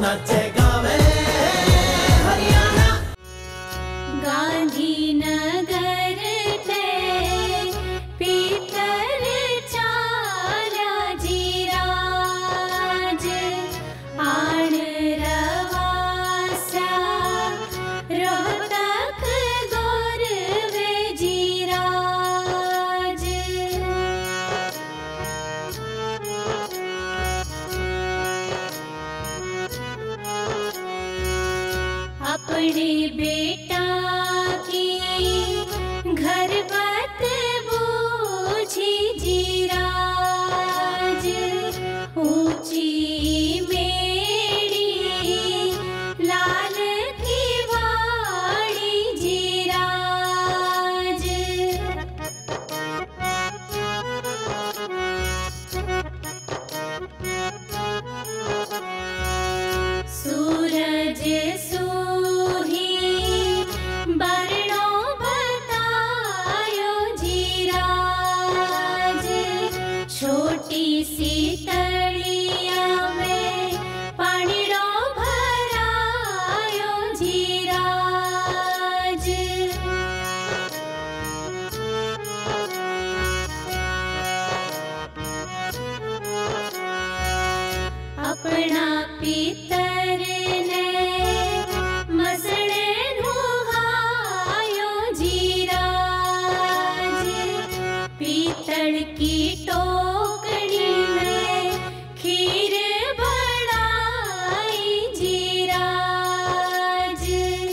नाचे गावे हरियाणा। गांधीनगर ते पीतर चाल्या जीराज आण रवासा रोहतक गोरवे जीराज। अपने बेटा की घर बात बूझी जीराज ऊंची मेड़ी लाल की वाड़ी जीराज। सूरज सूही बरनो बतायो जीराज छोटी सी तलिया में पानीड़ो भरायो जीराज। अपना पितर ने मसड़े नुहायो जीराज पीतल की टोकरी में खीर बढ़ाई जीराज।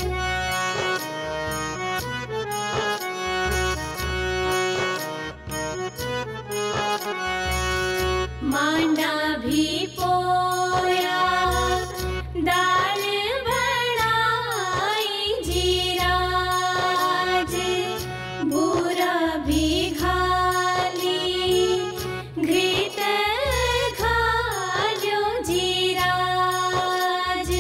मांडा भी पोया दाल बढ़ाई जीराज बूरा भी घाली घृत घाल्यो जीराज।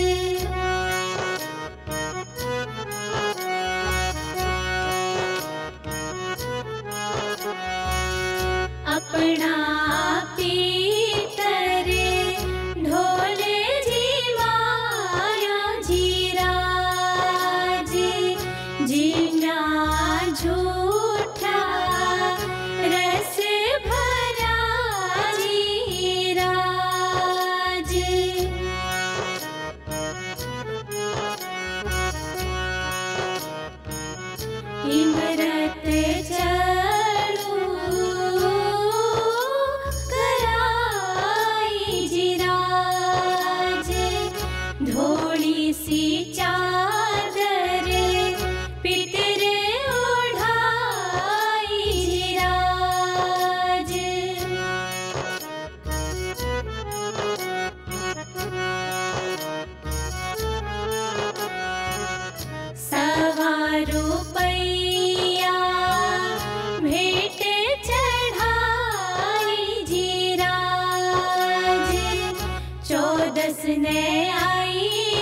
अपना पीतर ढोले जीवायो जीराज जीना झूठा रस भरा जीराज। इमरत चलू कराई जीराज धोली सी चादर पितर ओढ़ाई जीराज। सवा रुपया भेंट चढ़ाई जीराज 14 ने आई